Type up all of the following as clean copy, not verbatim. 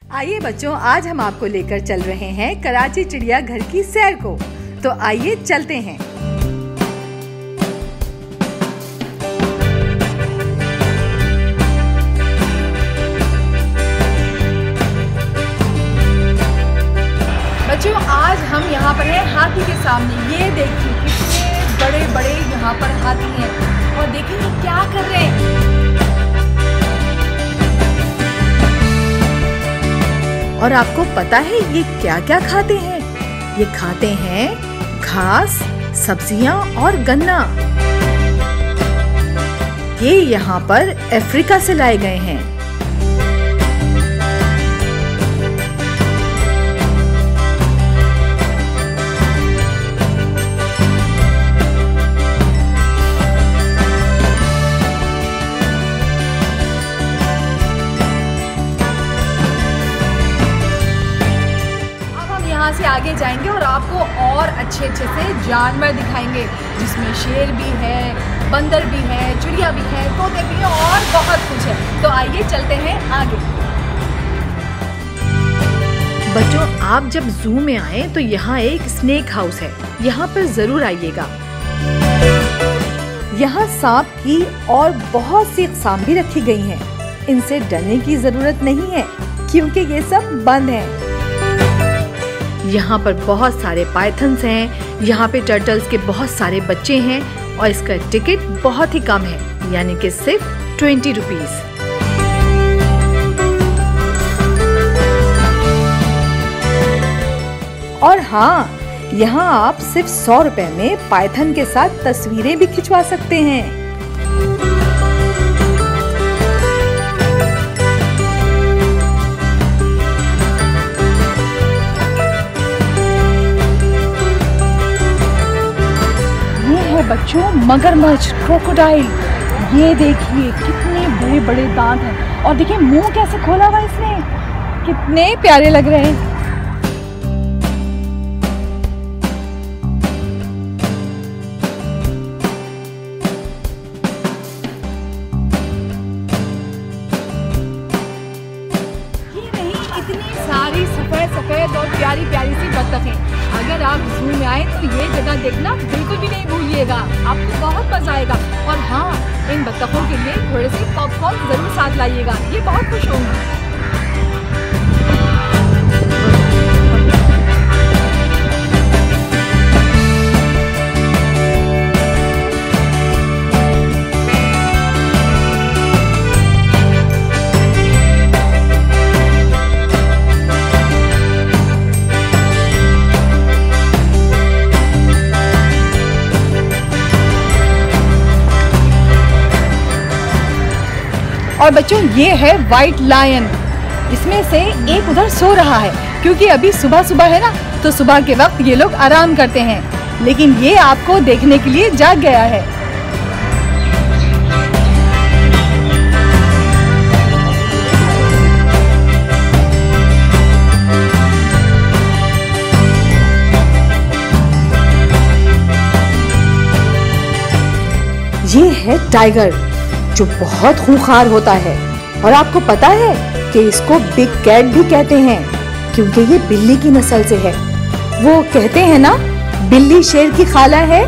आइए बच्चों, आज हम आपको लेकर चल रहे हैं कराची चिड़ियाघर की सैर को। तो आइए चलते हैं। बच्चों, आज हम यहाँ पर हैं हाथी के सामने। ये देखिए कितने बड़े बड़े यहाँ पर हाथी हैं और देखिए ये क्या कर रहे हैं। और आपको पता है ये क्या क्या खाते हैं? ये खाते हैं घास, सब्जियां और गन्ना। ये यहाँ पर अफ्रीका से लाए गए हैं। यहाँ से आगे जाएंगे और आपको और अच्छे अच्छे से जानवर दिखाएंगे, जिसमें शेर भी है, बंदर भी है, चिड़िया भी है, तोते भी है और बहुत कुछ है। तो आइए चलते हैं आगे। बच्चों, आप जब जू में आए तो यहाँ एक स्नेक हाउस है, यहाँ पर जरूर आइएगा। यहाँ सांप की और बहुत सी अक़साम भी रखी गई हैं। इनसे डरने की जरूरत नहीं है क्योंकि ये सब बंद है। यहाँ पर बहुत सारे पाइथन्स हैं, यहाँ पे टर्टल्स के बहुत सारे बच्चे हैं और इसका टिकट बहुत ही कम है, यानी कि सिर्फ 20 रुपीज। और हाँ, यहाँ आप सिर्फ 100 रुपए में पाइथन के साथ तस्वीरें भी खिंचवा सकते हैं। बच्चों, मगरमच्छ, क्रोकोडाइल, ये देखिए कितने बड़े बड़े दांत हैं और देखिए मुंह कैसे खोला हुआ इसने, कितने प्यारे लग रहे हैं। ये नहीं, इतनी सारी सफेद सफेद और प्यारी प्यारी सी बत्तखें। अगर आप जू में आए तो ये जगह देखना बिल्कुल भी नहीं भूलिएगा, आपको बहुत मजा आएगा। और हाँ, इन बत्तखों के लिए थोड़े से पॉपकॉर्न जरूर साथ लाइएगा, ये बहुत खुश होंगी। और बच्चों, ये है व्हाइट लायन। इसमें से एक उधर सो रहा है क्योंकि अभी सुबह सुबह है ना, तो सुबह के वक्त ये लोग आराम करते हैं, लेकिन ये आपको देखने के लिए जाग गया है। ये है टाइगर, जो बहुत खूंखार होता है। और आपको पता है कि इसको बिग कैट भी कहते हैं क्योंकि ये बिल्ली की नस्ल से है। वो कहते हैं ना, बिल्ली शेर की खाला है।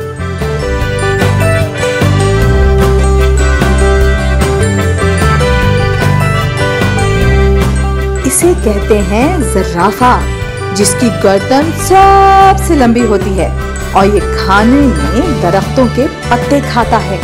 इसे कहते हैं ज़राफ़ा, जिसकी गर्दन सबसे लंबी होती है और ये खाने में दरख्तों के पत्ते खाता है।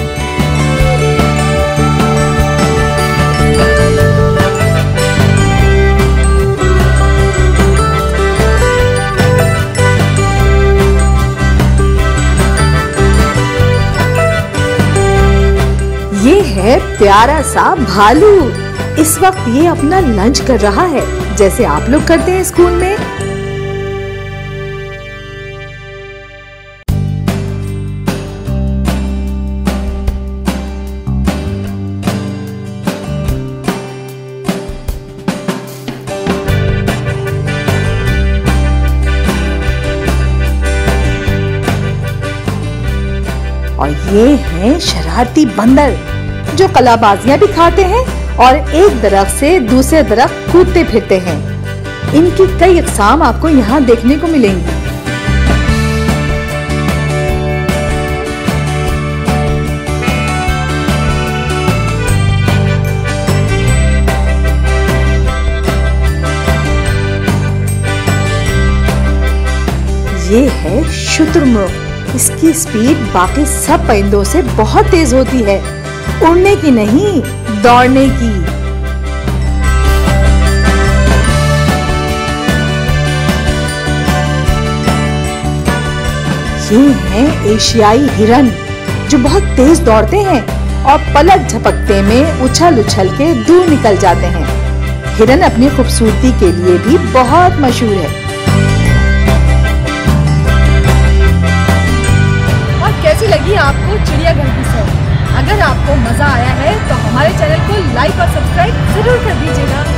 ये है प्यारा सा भालू। इस वक्त ये अपना लंच कर रहा है, जैसे आप लोग करते हैं स्कूल में। और ये हैं शरारती बंदर, जो कलाबाजियां भी खाते हैं और एक दरख्त से दूसरे दरख्त कूदते फिरते हैं। इनकी कई अक़साम आपको यहाँ देखने को मिलेंगी। ये है शुतुरमुर्ग। इसकी स्पीड बाकी सब परिंदों से बहुत तेज होती है, उड़ने की नहीं, दौड़ने की। ये हैं एशियाई हिरन, जो बहुत तेज दौड़ते हैं और पलक झपकते में उछल उछल के दूर निकल जाते हैं। हिरन अपनी खूबसूरती के लिए भी बहुत मशहूर है। कैसी लगी आपको चिड़ियाघर की सैर? अगर आपको मजा आया है तो हमारे चैनल को लाइक और सब्सक्राइब जरूर कर दीजिएगा।